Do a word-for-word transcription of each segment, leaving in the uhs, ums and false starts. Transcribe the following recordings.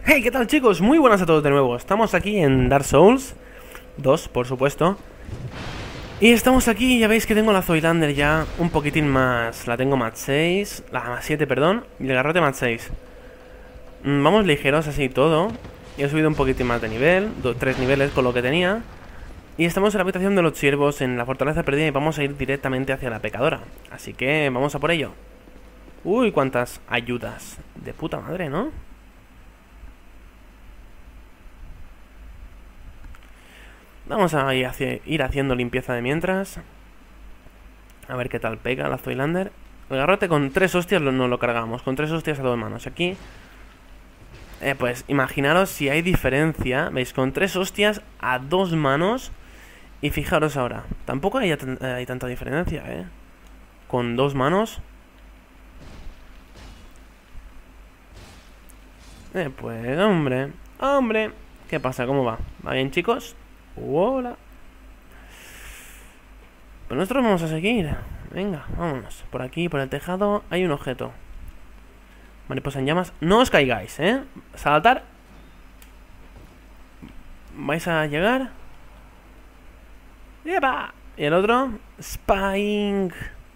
Hey, ¿qué tal, chicos? Muy buenas a todos de nuevo. Estamos aquí en Dark Souls dos, por supuesto. Y estamos aquí, ya veis que tengo la Zoilander ya un poquitín más. La tengo más seis, la más siete, perdón. Y el garrote más seis. mm, Vamos ligeros así y todo. Y he subido un poquitín más de nivel, tres niveles con lo que tenía. Y estamos en la habitación de los siervos en la fortaleza perdida y vamos a ir directamente hacia la pecadora. Así que vamos a por ello. Uy, cuántas ayudas. De puta madre, ¿no? Vamos a ir, hacia, ir haciendo limpieza de mientras. A ver qué tal pega la Zoilander. El garrote con tres hostias no lo cargamos. Con tres hostias a dos manos. Aquí, eh, pues imaginaros si hay diferencia. ¿Veis? Con tres hostias a dos manos. Y fijaros ahora. Tampoco hay, hay tanta diferencia, ¿eh? Con dos manos. Eh, pues, hombre. Hombre. ¿Qué pasa? ¿Cómo va? ¿Va bien, chicos? Hola. Pues nosotros vamos a seguir. Venga, vámonos. Por aquí, por el tejado, hay un objeto. Mariposa en llamas. No os caigáis, ¿eh? Saltar. ¿Vais a llegar? ¡Epa! Y el otro. Spying.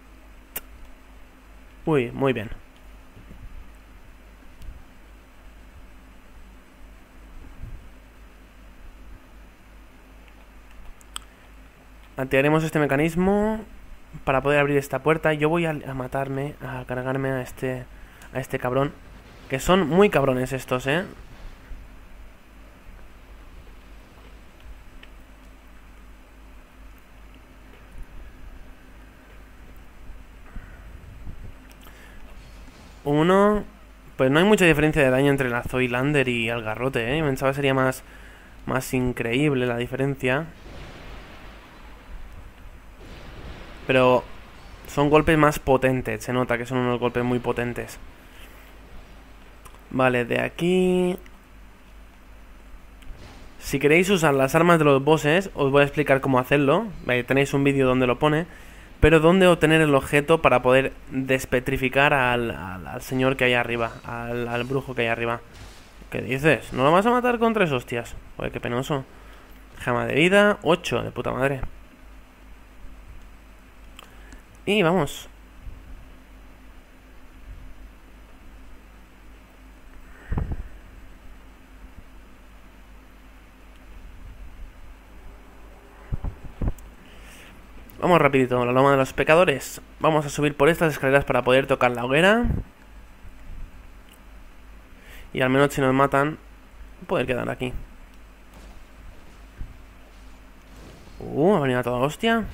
Uy, muy bien. Activaremos este mecanismo para poder abrir esta puerta. Yo voy a, a matarme, a cargarme a este a este cabrón. Que son muy cabrones estos, ¿eh? Uno. Pues no hay mucha diferencia de daño entre la Zoilander y el garrote, ¿eh? Pensaba que sería más, más increíble la diferencia. Pero son golpes más potentes. Se nota que son unos golpes muy potentes. Vale, de aquí... Si queréis usar las armas de los bosses, os voy a explicar cómo hacerlo. Vale, tenéis un vídeo donde lo pone. Pero dónde obtener el objeto para poder despetrificar al, al, al señor que hay arriba. Al, al brujo que hay arriba. ¿Qué dices? ¿No lo vas a matar con tres hostias? Joder, qué penoso. Gema de vida, ocho, de puta madre. Y vamos. Vamos rapidito, la loma de los pecadores. Vamos a subir por estas escaleras para poder tocar la hoguera. Y al menos si nos matan, poder quedar aquí. Uh, ha venido a toda hostia.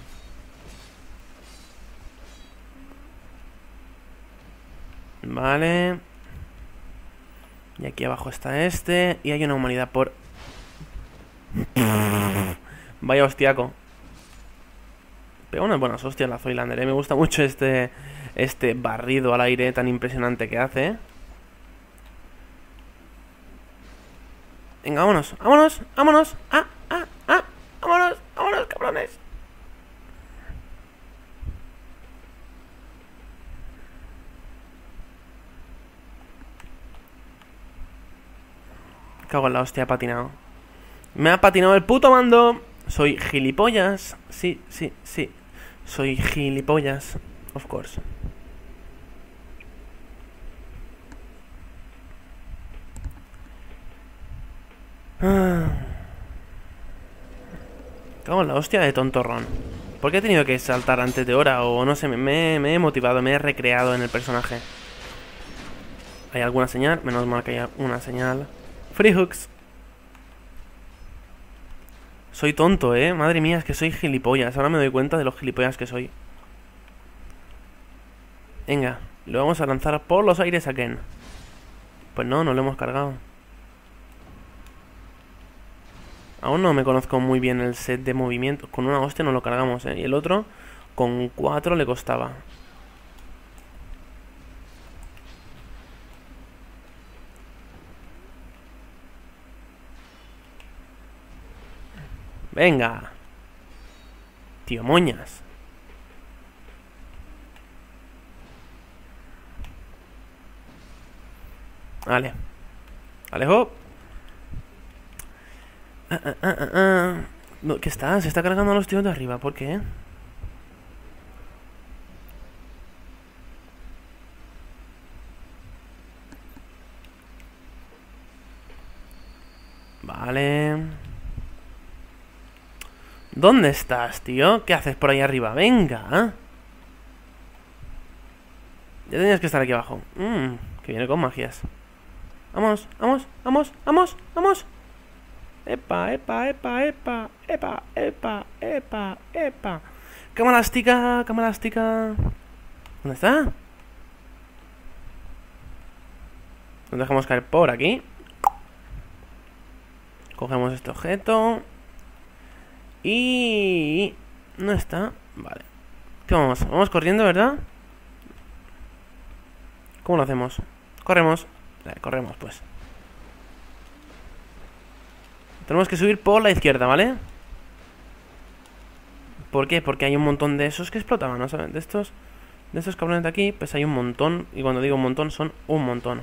Vale. Y aquí abajo está este. Y hay una humanidad por... Vaya hostiaco. Pega unas buenas hostias la Zoilander, ¿eh? Me gusta mucho este este barrido al aire tan impresionante que hace, ¿eh? Venga, vámonos, vámonos, vámonos. Ah, ah, ah, vámonos, vámonos, cabrones. Cago en la hostia, ha patinado. Me ha patinado el puto mando. Soy gilipollas. Sí, sí, sí. Soy gilipollas. Of course. Ah. Cago en la hostia de tontorrón. ¿Por qué he tenido que saltar antes de hora? O no sé, me, me he motivado, me he recreado en el personaje. ¿Hay alguna señal? Menos mal que hay una señal. Free hooks. Soy tonto, ¿eh? Madre mía, es que soy gilipollas. Ahora me doy cuenta de los gilipollas que soy. Venga, lo vamos a lanzar por los aires a Ken. Pues no, no lo hemos cargado. Aún no me conozco muy bien el set de movimiento. Con una hostia no lo cargamos, ¿eh? Y el otro, con cuatro le costaba. Venga. Tío moñas. Vale. Alejo. Ah, ah, ah, ah, ah. No, ¿qué está? Se está cargando a los tíos de arriba. ¿Por qué? Vale. ¿Dónde estás, tío? ¿Qué haces por ahí arriba? Venga. ¿Eh? Ya tenías que estar aquí abajo. Mmm, que viene con magias. Vamos, vamos, vamos, vamos, vamos. Epa, epa, epa, epa, epa, epa, epa, epa. Cama elástica, cama elástica. ¿Dónde está? Nos dejamos caer por aquí. Cogemos este objeto. Y... no está. Vale. ¿Qué vamos? Vamos corriendo, ¿verdad? ¿Cómo lo hacemos? Corremos. Vale, corremos, pues. Tenemos que subir por la izquierda, ¿vale? ¿Por qué? Porque hay un montón de esos que explotaban, ¿no saben? De estos... de estos cabrones de aquí, pues hay un montón. Y cuando digo un montón, son un montón.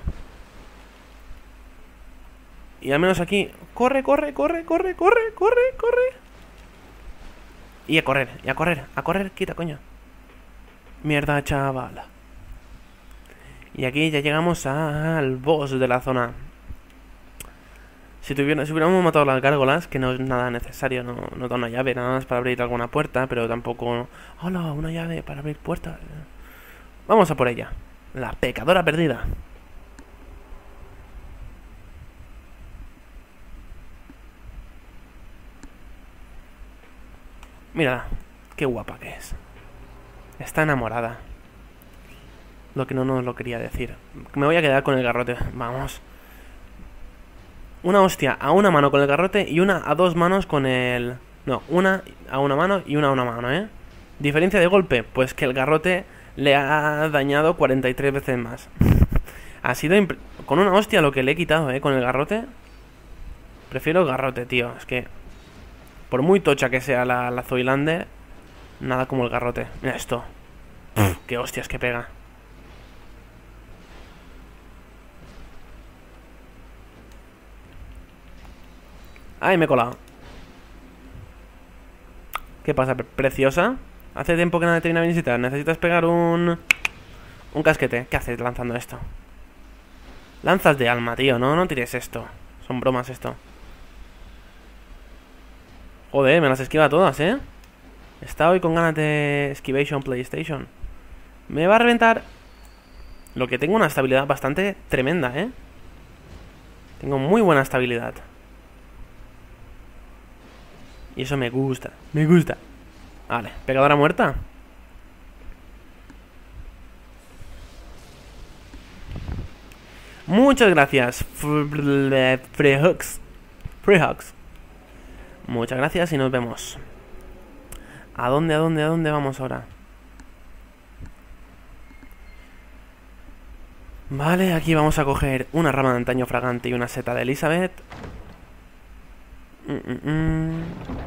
Y al menos aquí... ¡Corre, corre, corre, corre, corre, corre, corre! Y a correr, y a correr, a correr, quita, coño. Mierda, chavala. Y aquí ya llegamos al boss de la zona. Si, tuviera, si hubiéramos matado las gárgolas, que no es nada necesario, no, no da una llave, nada más para abrir alguna puerta, pero tampoco... ¡Hola! Una llave para abrir puertas. Vamos a por ella. La pecadora perdida. Mírala, qué guapa que es. Está enamorada. Lo que no nos lo quería decir. Me voy a quedar con el garrote. Vamos. Una hostia a una mano con el garrote y una a dos manos con el... No, una a una mano y una a una mano, ¿eh? Diferencia de golpe, pues que el garrote le ha dañado cuarenta y tres veces más. Ha sido... Imp... Con una hostia lo que le he quitado, ¿eh? Con el garrote. Prefiero el garrote, tío. Es que... Por muy tocha que sea la, la Zoilander, nada como el garrote. Mira esto. Pff, qué hostias que pega. Ay, me he colado. ¿Qué pasa, preciosa? Hace tiempo que no te vine a visitar. Necesitas pegar un... Un casquete. ¿Qué haces lanzando esto? Lanzas de alma, tío. No, no tires esto. Son bromas esto. Joder, me las esquiva todas, ¿eh? Está hoy con ganas de Esquivation PlayStation. Me va a reventar. Lo que tengo una estabilidad bastante tremenda, ¿eh? Tengo muy buena estabilidad. Y eso me gusta, me gusta. Vale, pegadora muerta. Muchas gracias, Freehux. Freehux. Muchas gracias y nos vemos. ¿A dónde, a dónde, a dónde vamos ahora? Vale, aquí vamos a coger una rama de antaño fragante y una seta de Elizabeth. Mm, mm, mm.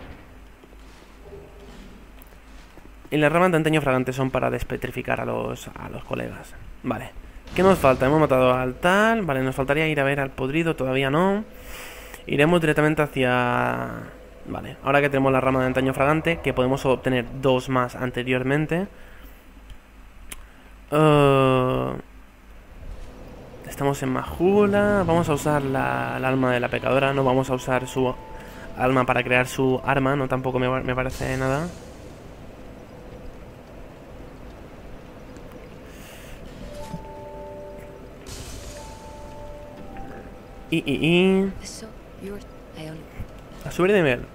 Y las ramas de antaño fragante son para despetrificar a los, a los colegas. Vale. ¿Qué nos falta? Hemos matado al tal. Vale, nos faltaría ir a ver al podrido. Todavía no. Iremos directamente hacia... Vale, ahora que tenemos la rama de antaño fragante, que podemos obtener dos más anteriormente. Uh... Estamos en Majula. Vamos a usar la, el alma de la pecadora. No vamos a usar su alma para crear su arma. No, tampoco me, me parece nada. Y, y, y... A subir de nivel.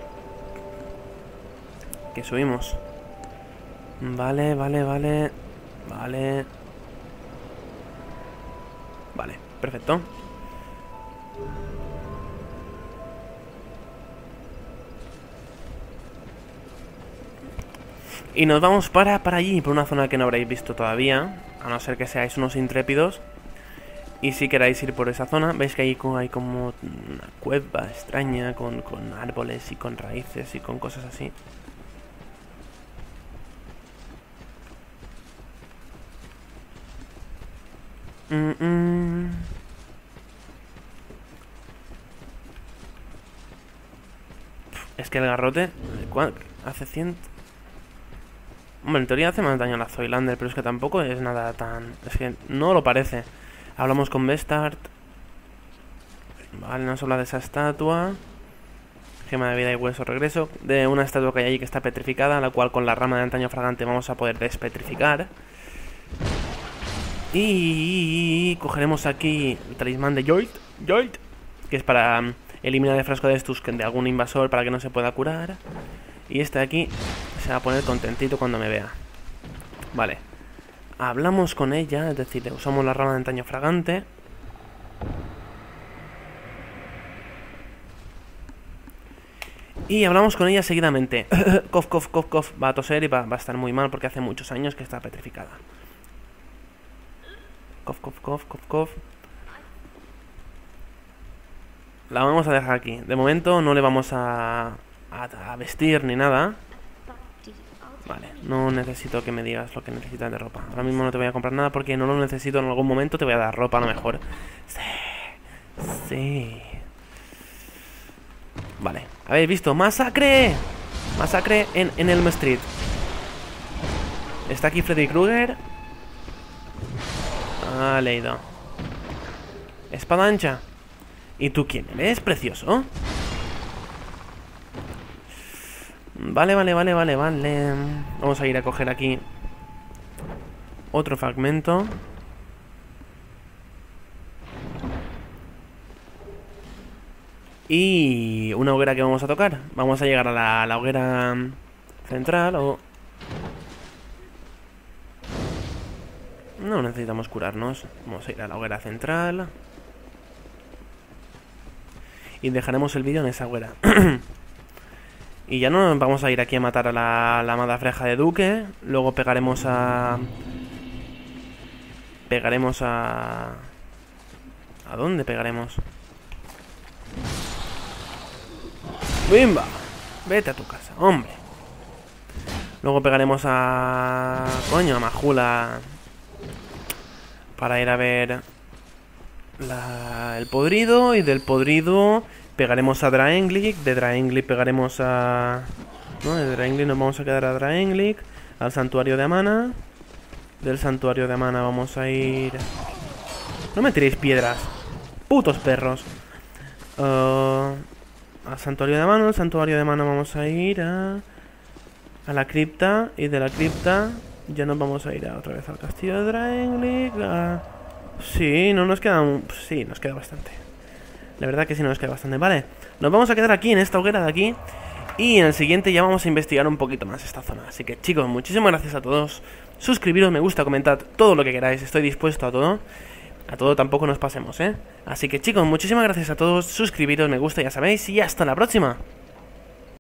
Que subimos. Vale, vale, vale. Vale. Vale, perfecto. Y nos vamos para, para allí, por una zona que no habréis visto todavía. A no ser que seáis unos intrépidos. Y si queráis ir por esa zona, veis que ahí hay como una cueva extraña con, con árboles y con raíces y con cosas así. Mm -mm. Es que el garrote... Hace cien... Hombre, en teoría hace más daño a la Zoilander, pero es que tampoco es nada tan... Es que no lo parece. Hablamos con Bestart. Vale, nos habla de esa estatua. Gema de vida y hueso regreso. De una estatua que hay allí que está petrificada, la cual con la rama de antaño fragante vamos a poder despetrificar. Y cogeremos aquí el talismán de Jolt, Jolt, que es para um, eliminar el frasco de estos de algún invasor para que no se pueda curar. Y este de aquí se va a poner contentito cuando me vea. Vale. Hablamos con ella, es decir, usamos la rama de antaño fragante. Y hablamos con ella seguidamente. Cof, cof, cof, cof. Va a toser y va, va a estar muy mal porque hace muchos años que está petrificada. Cof, cof, cof, cof, cof. La vamos a dejar aquí. De momento no le vamos a, a, a vestir ni nada. Vale, no necesito que me digas lo que necesitas de ropa. Ahora mismo no te voy a comprar nada porque no lo necesito. En algún momento te voy a dar ropa a lo mejor. Sí, sí. Vale, habéis visto. ¡Masacre! Masacre en, en Elm Street. Está aquí Freddy Krueger. Ah, leído. Espada ancha. ¿Y tú quién eres, precioso? Vale, vale, vale, vale, vale. Vamos a ir a coger aquí otro fragmento. Y una hoguera que vamos a tocar. Vamos a llegar a la, la hoguera central o... No necesitamos curarnos. Vamos a ir a la hoguera central. Y dejaremos el vídeo en esa hoguera. Y ya no vamos a ir aquí a matar a la, la amada freja de Duque. Luego pegaremos a... Pegaremos a... ¿A dónde pegaremos? ¡Bimba! Vete a tu casa, hombre. Luego pegaremos a... Coño, a Majula. Para ir a ver... La... El podrido. Y del podrido... Pegaremos a Draenglic, de Draenglic pegaremos a... No, de Draenglic nos vamos a quedar a Draenglic. Al santuario de Amana. Del santuario de Amana vamos a ir... No me tiréis piedras, putos perros. uh, Al santuario de Amana, al santuario de Amana vamos a ir a... A la cripta. Y de la cripta ya nos vamos a ir a, otra vez al castillo de Draenglic. a... Sí, no nos queda... Un... Sí, nos queda bastante. La verdad que sí nos queda bastante. Vale, nos vamos a quedar aquí en esta hoguera de aquí. Y en el siguiente ya vamos a investigar un poquito más esta zona. Así que chicos, muchísimas gracias a todos. Suscribiros, me gusta, comentad todo lo que queráis. Estoy dispuesto a todo. A todo tampoco nos pasemos, ¿eh? Así que chicos, muchísimas gracias a todos. Suscribiros, me gusta, ya sabéis. Y hasta la próxima.